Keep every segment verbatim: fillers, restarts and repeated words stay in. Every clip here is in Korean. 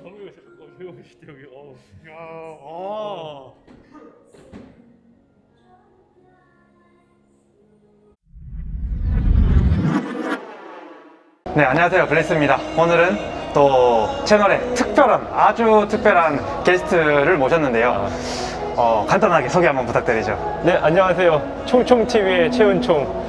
조용히 시대 여기. 어. 야, 어. 네, 안녕하세요. 블레스입니다. 오늘은 또 채널에 특별한, 아주 특별한 게스트를 모셨는데요. 어, 간단하게 소개 한번 부탁드리죠. 네, 안녕하세요. 총총티비의 최은총.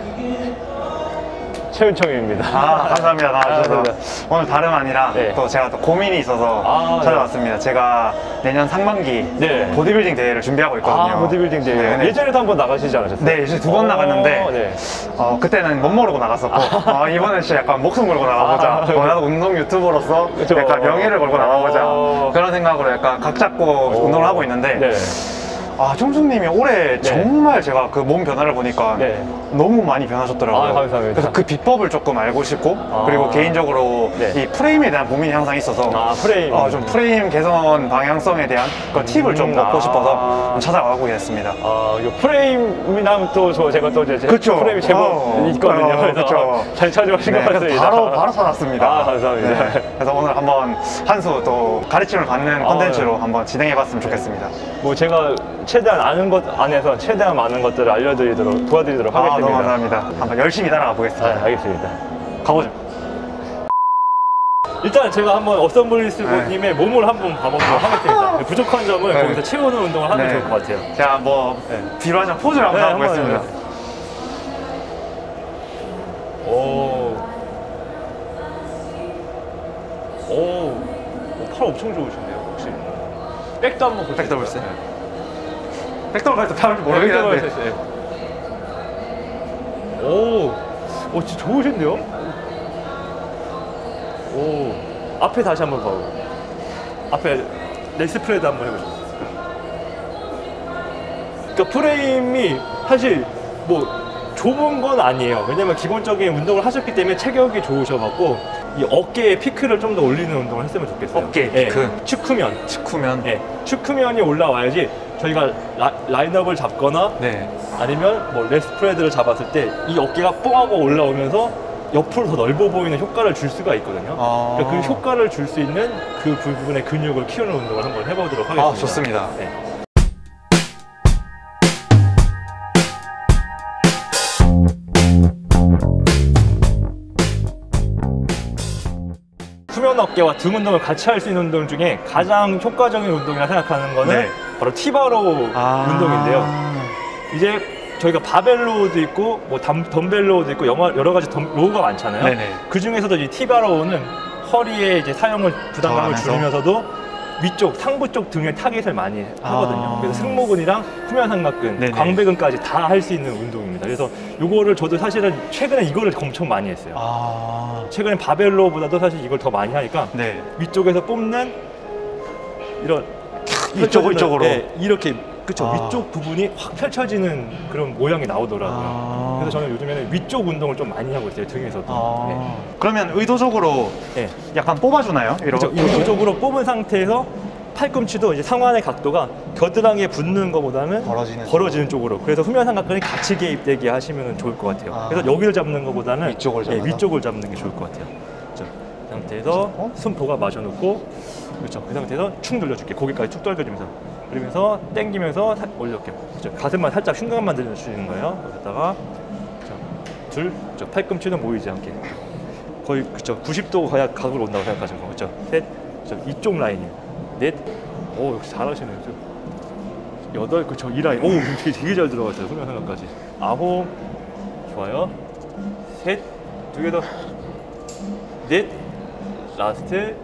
최은총입니다. 아, 감사합니다. 나와주셔서. 아, 오늘 다름 아니라 네. 또 제가 또 고민이 있어서 아, 찾아왔습니다. 네. 제가 내년 상반기 네. 보디빌딩 대회를 준비하고 있거든요. 아, 보디빌딩 대회. 네, 네. 예전에도 한번 나가시지 않으셨어요? 네, 이제 두 번 나갔는데 네. 어, 그때는 못 모르고 나갔었고 아. 어, 이번엔 진짜 약간 목숨 걸고 나가보자. 아, 어, 나도 운동 유튜버로서 그쵸. 약간 명예를 걸고 나가보자. 어. 그런 생각으로 약간 각 잡고 어. 운동을 하고 있는데 네. 아, 총수님이 올해 네. 정말 제가 그 몸 변화를 보니까 네. 너무 많이 변하셨더라고요. 아, 감사합니다. 그래서 그 비법을 조금 알고 싶고 아. 그리고 개인적으로 네. 이 프레임에 대한 고민이 항상 있어서 아, 프레임. 어, 좀 프레임 개선 방향성에 대한 그 팁을 좀 음, 얻고 아. 싶어서 좀 찾아가고 있습니다. 아, 이거 프레임이랑 또 저, 제가 또 이제 그쵸. 프레임이 제법 어, 있거든요. 어, 그래서 그쵸. 잘 찾아오신 네, 것 그래서 같습니다. 바로 바로 찾았습니다. 아, 감사합니다. 네, 그래서 오늘 한번 한 수 또 가르침을 받는 아, 콘텐츠로 네. 한번 진행해봤으면 좋겠습니다. 뭐 제가 최대한 아는 것 안에서 최대한 많은 것들을 알려드리도록 도와드리도록 아, 하겠습니다. 너무 감사합니다. 한번 열심히 따라가 아, 보겠습니다. 알겠습니다. 가보죠. 일단 제가 한번 어썸블리스님의 네. 몸을 한번 봐보도록 하겠습니다. 부족한 점을 네. 거기서 채우는 운동을 하면 네. 좋을 것 같아요. 제가 뭐 네. 뒤로 한장 포즈를 한번 네, 해보겠습니다. 한번 오, 오, 오, 팔 엄청 좋으신데요, 혹시? 백도 한번 볼까요? 백도 볼까요? 백도를 갈때 팔을 모르겠는데. 네, 오, 오, 진짜 좋으신데요? 오, 앞에 다시 한번 봐요. 앞에 렉스프레드 한번 해보죠. 그러니까 프레임이 사실 뭐 좁은 건 아니에요. 왜냐면 기본적인 운동을 하셨기 때문에 체격이 좋으셔갖고 이 어깨에 피크를 좀 더 올리는 운동을 했으면 좋겠어요. 어깨 네, 피크. 축후면. 축구면. 네, 축후면이 올라와야지 저희가 라, 라인업을 잡거나 네. 아니면 뭐 렉스프레드를 잡았을 때 이 어깨가 뽕하고 올라오면서 옆으로 더 넓어 보이는 효과를 줄 수가 있거든요. 아. 그러니까 그 효과를 줄 수 있는 그 부분의 근육을 키우는 운동을 한번 해보도록 하겠습니다. 아, 좋습니다. 네. 후면 어깨와 등 운동을 같이 할 수 있는 운동 중에 가장 효과적인 운동이라 생각하는 거는 네. 바로 티바로 아. 운동인데요. 이제 저희가 바벨로우도 있고 뭐 덤, 덤벨로우도 있고 여러, 여러 가지 덤, 로우가 많잖아요. 네네. 그 중에서도 이 티바로우는 허리에 이제 사용을 부담감을 덜하면서? 줄이면서도 위쪽 상부 쪽 등에 타겟을 많이 하거든요. 아. 그래서 승모근이랑 후면 삼각근, 네네. 광배근까지 다 할 수 있는 운동입니다. 그래서 요거를 저도 사실은 최근에 이거를 엄청 많이 했어요. 아. 최근에 바벨로우보다도 사실 이걸 더 많이 하니까 네. 위쪽에서 뽑는 이런 이쪽, 펼쳐지는, 이쪽으로. 네, 이렇게 그쵸. 아. 위쪽 부분이 확 펼쳐지는 그런 모양이 나오더라고요. 아. 그래서 저는 요즘에는 위쪽 운동을 좀 많이 하고 있어요, 등에서도. 아. 네. 그러면 의도적으로 네. 약간 뽑아주나요? 이렇게. 그쵸. 의도적으로 뽑은 상태에서 팔꿈치도 이제 상완의 각도가 겨드랑이에 붙는 것보다는 벌어지는 벌어지는 쪽으로. 그래서 후면 삼각근이 같이 개입되게 하시면 좋을 것 같아요. 아. 그래서 여기를 잡는 것보다는 위쪽을 네, 잡아서? 위쪽을 잡는 게 좋을 것 같아요. 그렇죠. 그 상태에서 어? 손포가 마셔놓고, 그렇죠. 그 상태에서 축 눌러줄게. 고개까지 쭉 떨겨주면서. 그러면서 당기면서 살 올려볼게요. 그렇죠. 가슴만 살짝 흉곽만 들려주시는 거예요. 여기다가 둘, 그렇죠. 팔꿈치는 모이지 않게. 거의 그렇죠. 구십 도 가야 각으로 온다고 생각하시는 거. 그렇죠. 셋, 그렇죠. 이쪽 라인이에요. 넷, 오 역시 잘하시네요. 여덟, 그쵸. 이 라인. 오 되게, 되게 잘 들어갔어요. 후면 삼각까지. 아홉, 좋아요. 셋, 두 개 더. 넷, 라스트.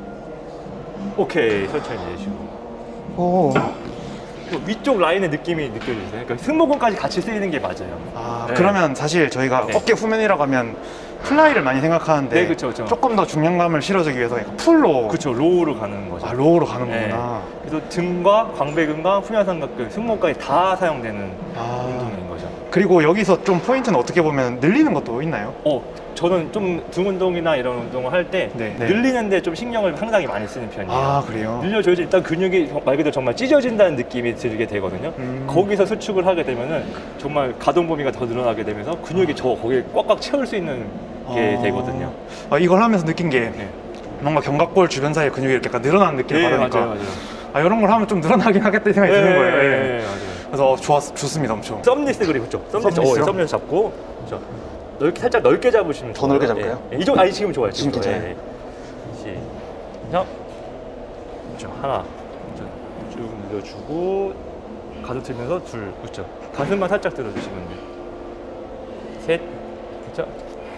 오케이, 천천히 내쉬고. 오. 위쪽 라인의 느낌이 느껴지세요? 그러니까 승모근까지 같이 쓰이는 게 맞아요. 아, 네. 그러면 사실 저희가 네. 어깨 후면이라고 하면 플라이를 많이 생각하는데 네, 그쵸, 그쵸. 조금 더 중량감을 실어주기 위해서 약간 풀로 그렇죠. 로우로 가는 거죠. 아, 로우로 가는 네. 거구나. 그래서 등과 광배근과 후면 삼각근, 승모까지 다 사용되는 아. 운동인 거죠. 그리고 여기서 좀 포인트는 어떻게 보면 늘리는 것도 있나요? 어, 저는 좀 등 운동이나 이런 운동을 할 때 네, 네. 늘리는데 좀 신경을 상당히 많이 쓰는 편이에요. 아, 그래요? 늘려줘야지 일단 근육이 말 그대로 정말 찢어진다는 느낌이 들게 되거든요. 음. 거기서 수축을 하게 되면은 정말 가동 범위가 더 늘어나게 되면서 근육이 저 거기에 꽉꽉 채울 수 있는 게 아. 되거든요. 아, 이걸 하면서 느낀 게 네. 뭔가 견갑골 주변 사이에 근육이 이렇게 약간 늘어나는 느낌을 네, 받으니까 맞아요, 맞아요. 아, 이런 걸 하면 좀 늘어나긴 하겠다 생각이 네, 드는 거예요. 네, 예. 네, 맞아요. 그래서 좋았, 좋습니다, 엄청. 썸리스 그립 그렇죠? 썸리스, 썸리스요? 어, 썸리스 잡고 그렇죠. 넓게 살짝 넓게 잡으시면 더 좋아요. 넓게 잡을까요? 예. 이 정도 아니 지금 좋아요. 지금 괜찮아요? 예, 예. 시작. 그렇죠. 하나 그렇죠. 쭉 늘려주고 가슴 틀면서 둘 그렇죠. 가슴만 살짝 들어주시면 돼요. 셋 그렇죠.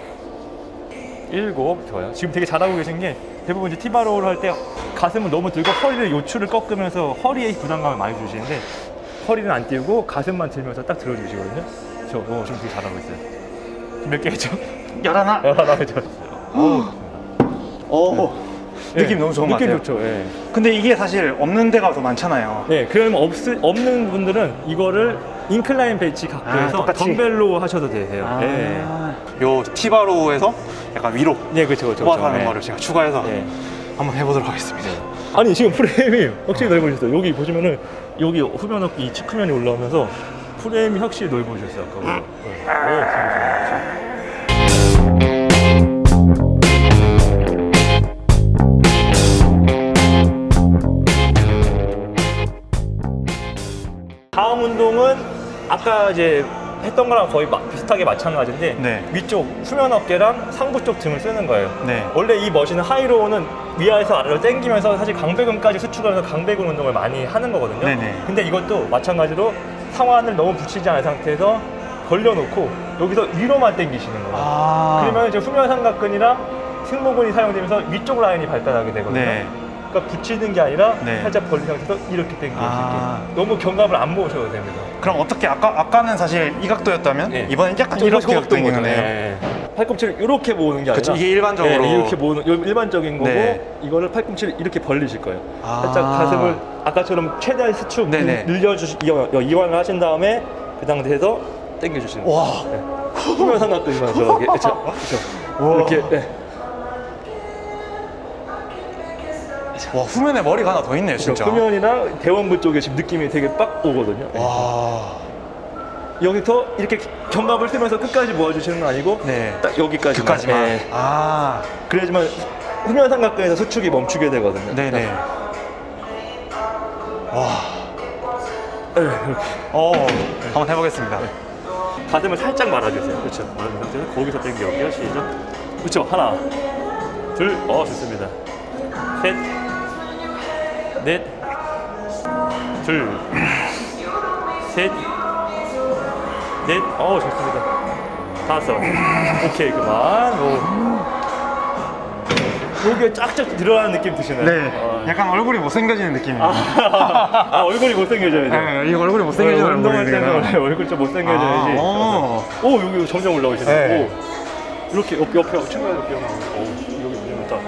일곱 좋아요. 지금 되게 잘하고 계신 게 대부분 이제 티바로우를 할 때 가슴을 너무 들고 허리를 요추를 꺾으면서 허리에 부담감을 많이 주시는데 허리는 안 띄우고 가슴만 들면서 딱 들어주시거든요. 저 어, 지금 되게 잘하고 있어요. 지금 몇 개 했죠? 열하나? 열하나 했죠. 오. 느낌 예, 너무 좋은 것 느낌 같아요. 좋죠. 예. 근데 이게 사실 없는 데가 더 많잖아요. 네, 그러면 없, 없는 분들은 이거를 인클라인 벤치 아, 각도에서 똑같이? 덤벨로 하셔도 되세요. 아. 네. 요 티바로우에서 약간 위로 네, 그렇죠, 그렇죠. 뽑아서 하는 네. 거를 제가 추가해서 네. 한번 해보도록 하겠습니다. 아니 지금 프레임이 확실히 넓어졌어요. 여기 보시면은 여기 후면 어깨 이 측면이 올라오면서 프레임이 확실히 넓어졌어요. 아까. 네. 다음 운동은 아까 이제 했던 거랑 거의 마- 비슷하게 마찬가지인데 네. 위쪽 후면 어깨랑 상부 쪽 등을 쓰는 거예요. 네. 원래 이 머신은 하이로우는 위아래서 아래로 당기면서 사실 강배근까지 수축하면서 강배근 운동을 많이 하는 거거든요. 네네. 근데 이것도 마찬가지로 상완을 너무 붙이지 않은 상태에서 벌려놓고 여기서 위로만 당기시는 거예요. 아. 그러면 이제 후면 삼각근이랑 승모근이 사용되면서 위쪽 라인이 발달하게 되거든요. 네. 그러니까 붙이는 게 아니라 네. 살짝 벌린 상태에서 이렇게 당기는 아. 게 너무 견갑을 안 모으셔도 됩니다. 그럼 어떻게 아까 아까는 사실 이 각도였다면 네. 이번엔 약간 좀 이렇게 좀 당기는 거죠. 거네요. 네. 팔꿈치를 이렇게 모으는 게 아니라 그쵸, 이게 일반적으로. 네, 이렇게 모으는 요 일반적인 거고 네. 이거를 팔꿈치를 이렇게 벌리실 거예요. 아. 살짝 가슴을 아까처럼 최대한 수축 네네. 늘려주시 이완, 이완을 하신 다음에 그 상태에서 당겨주시는 거예요. 와. 후면 삼각근이면서 이렇게 그렇죠. 우와. 이렇게 네. 와, 후면에 머리가 하나 더 있네요, 진짜. 후면이랑 대원부 쪽에 지금 느낌이 되게 빡 오거든요. 와. 여기서 이렇게 견갑을 쓰면서 끝까지 모아주시는 건 아니고 네. 딱 여기까지만. 끝까지만. 네. 아. 그래야지만 후면 삼각근에서 수축이 멈추게 되거든요. 네네. 와. 네, 이렇게. 어. 한번 해보겠습니다. 가슴을 살짝 말아주세요. 그렇죠. 말아준 상태에서 거기서 당겨볼게요. 시작. 그렇죠. 하나, 둘, 어 좋습니다. 셋, 넷, 둘, 셋, 넷, 어 좋습니다. 다섯, 오케이 그만. 오. 여기에 쫙쫙 늘어나는 느낌 드시나요? 네. 어. 약간 얼굴이 못생겨지는 느낌이에요. 아, 아, 얼굴이 못생겨져야죠. 네, 이 얼굴이 못생겨지는 어, 운동할 때는 얼굴이네요. 원래 얼굴 좀 못생겨져야지. 아, 오. 오, 여기 점점 올라오시네. 네. 오, 이렇게 옆, 옆에 측면에 이렇게 올라오고. 오, 여기 보시면 딱.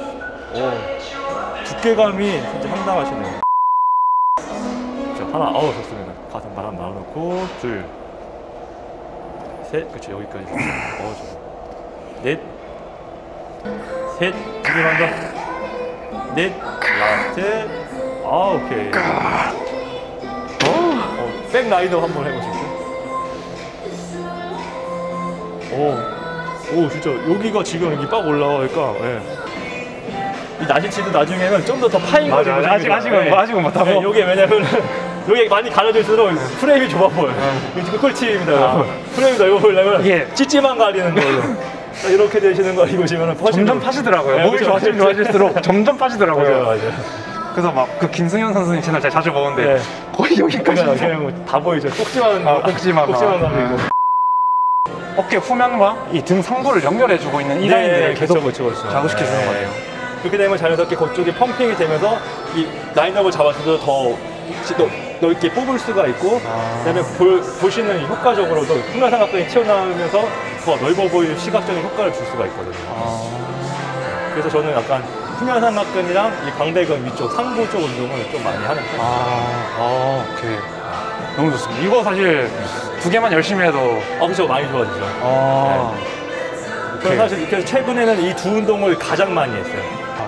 오, 두께감이 진짜 상당하시네요. 자, 하나, 어우, 좋습니다. 가슴 바람 말아놓고, 둘, 셋, 그렇죠, 여기까지. 어, 좋아. 넷, 셋, 두개만 더. 넷, 라스트. 아, 오케이. 어, 백 라이더 한번 해보실게요. 오, 오, 진짜 여기가 지금 여기 빡 올라가니까. 예. 이 나시치도 나중에는 좀 더 더 파인 거 맞아, 아직 아직은 뭐 아직은 못하고. 네, 이게 왜냐면 여기 많이 가려질수록 프레임이 좁아 보여요. 이게 지금 꿀팁입니다. 여러분. 프레임이 넓어 보이려면 이게 찌찌만 가리는 걸로. 자, 이렇게 되시는 거 입으시면 점점 파시더라고요. 네, 몸이 그렇죠. 좋아지면 좋아질수록 점점 파시더라고요. 맞아요, 맞아요. 그래서 막 그 김승현 선수님 채널 제가 자주 보는데 네. 거의 여기까지 그냥, 그냥 뭐다 보이죠. 꼭지만, 아, 꼭지만 꼭지만 아, 가리고. 어깨 후면과 이 등 상부를 연결해주고 있는 이 라인들을 계속 그렇죠, 그렇죠. 자극시켜주는 네. 거예요. 그렇게 되면 자연스럽게 그쪽이 펌핑이 되면서 이 라인업을 잡았을 때 더 넓게 뽑을 수가 있고, 아. 그다음에 볼, 보시는 효과적으로도 후면 삼각근이 튀어나오면서 더 넓어 보이는 시각적인 효과를 줄 수가 있거든요. 아, 그래서 저는 약간 후면 삼각근이랑 이 광배근 위쪽 상부 쪽 운동을 좀 많이 하는 편이에요. 아, 오케이. 너무 좋습니다. 이거 사실 두 개만 열심히 해도 아, 그렇죠. 많이 좋아지죠. 아, 저는 사실 그래서 최근에는 이 두 운동을 가장 많이 했어요. 아,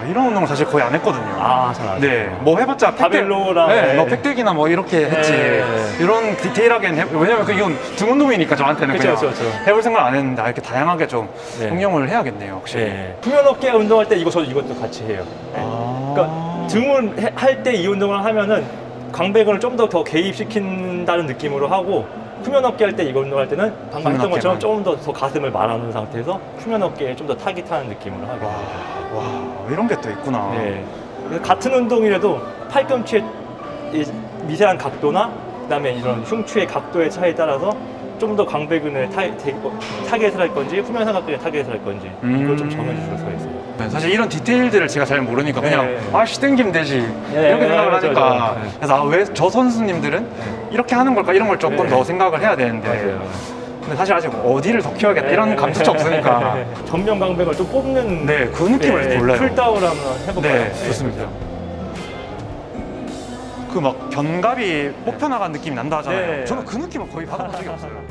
이런 운동을 사실 거의 안 했거든요. 아, 잘 안 네, 해요. 뭐 해봤자 바벨로랑 네, 네. 뭐 팩대기나 뭐 이렇게 했지. 네. 이런 디테일하게는 해, 왜냐면 그 이건 등 운동이니까 저한테는 그쵸, 그냥 그쵸, 그쵸. 해볼 생각 안 했는데 아, 이렇게 다양하게 좀 네. 응용을 해야겠네요, 확실히. 네. 후면 어깨 운동할 때 이거 저도 이것도 같이 해요. 네. 아. 그러니까 등을 할 때 이 운동을 하면은 광배근을 좀 더 더 개입시킨다는 느낌으로 하고 후면 어깨 할 때 이거 운동할 때는 방금 후면 했던 것처럼 어깨만. 조금 더, 더 가슴을 말아놓은 상태에서 후면 어깨에 좀 더 타깃하는 느낌으로 하게 와, 돼요. 와, 이런 게 또 있구나. 네. 그래서 같은 운동이라도 팔꿈치의 이 미세한 각도나 그다음에 이런 흉추의 각도의 차이에 따라서 좀 더 광배근을 타, 되- 타겟을 할 건지 후면 삼각근에 타겟을 할 건지 그걸 좀 음. 정해줄 수가 있어요. 네, 사실 이런 디테일들을 제가 잘 모르니까 그냥 네. 아씨 땡기면 되지 네, 이렇게 네, 생각을 맞아요, 하니까 맞아요. 네. 그래서 아, 왜 저 선수님들은 이렇게 하는 걸까 이런 걸 조금 네. 더 생각을 해야 되는데 맞아요. 근데 사실 아직 어디를 더 키워야겠다 이런 감수치 없으니까 전면 광배근을 좀 뽑는 네, 그 느낌을 몰라요. 풀다운을 한번 해볼까요? 네, 좋습니다. 그 막 견갑이 뽑혀 나간 느낌이 난다 하잖아요. 네. 저는 그 느낌을 거의 받아본 적이 없어요.